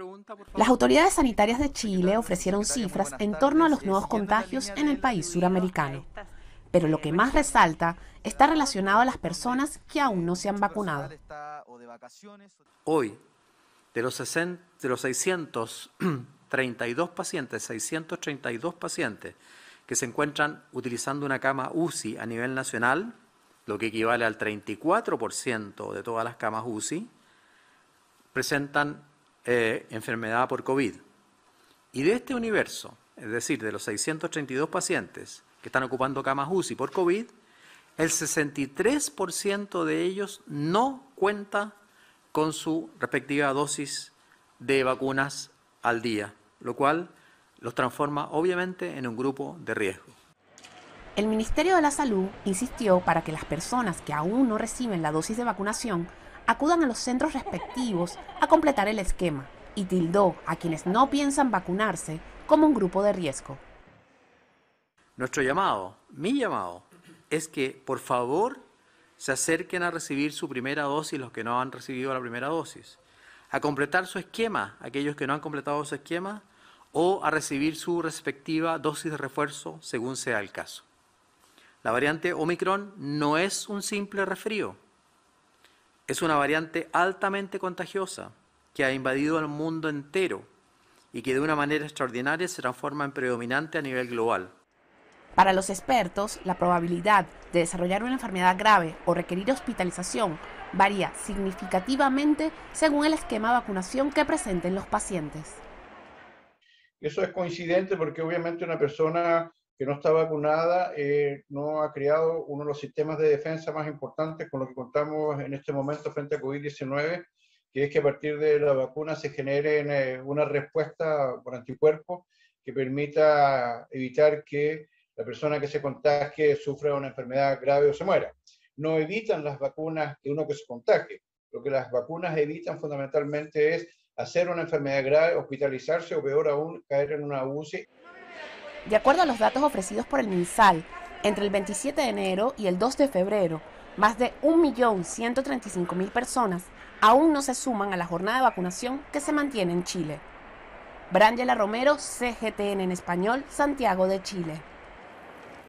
Las autoridades sanitarias de Chile ofrecieron cifras en torno a los nuevos contagios en el país suramericano. Pero lo que más resalta está relacionado a las personas que aún no se han vacunado. Hoy, de los 632 pacientes que se encuentran utilizando una cama UCI a nivel nacional, lo que equivale al 34% de todas las camas UCI, presentan enfermedad por COVID. Y de este universo, es decir, de los 632 pacientes que están ocupando camas UCI por COVID, el 63% de ellos no cuenta con su respectiva dosis de vacunas al día, lo cual los transforma obviamente en un grupo de riesgo. El Ministerio de la Salud insistió para que las personas que aún no reciben la dosis de vacunación acudan a los centros respectivos a completar el esquema y tildó a quienes no piensan vacunarse como un grupo de riesgo. Nuestro llamado, mi llamado, es que por favor se acerquen a recibir su primera dosis los que no han recibido la primera dosis, a completar su esquema aquellos que no han completado su esquema o a recibir su respectiva dosis de refuerzo según sea el caso. La variante Omicron no es un simple resfrío, es una variante altamente contagiosa que ha invadido el mundo entero y que de una manera extraordinaria se transforma en predominante a nivel global. Para los expertos, la probabilidad de desarrollar una enfermedad grave o requerir hospitalización varía significativamente según el esquema de vacunación que presenten los pacientes. Eso es coincidente porque obviamente una persona que no está vacunada no ha creado uno de los sistemas de defensa más importantes con los que contamos en este momento frente a COVID-19, que es que a partir de la vacuna se genere una respuesta por anticuerpos que permita evitar que la persona que se contagie sufra una enfermedad grave o se muera. No evitan las vacunas que uno que se contagie. Lo que las vacunas evitan fundamentalmente es hacer una enfermedad grave, hospitalizarse o peor aún, caer en una UCI. De acuerdo a los datos ofrecidos por el MinSal, entre el 27 de enero y el 2 de febrero, más de 1.135.000 personas aún no se suman a la jornada de vacunación que se mantiene en Chile. Brángela Romero, CGTN en español, Santiago de Chile.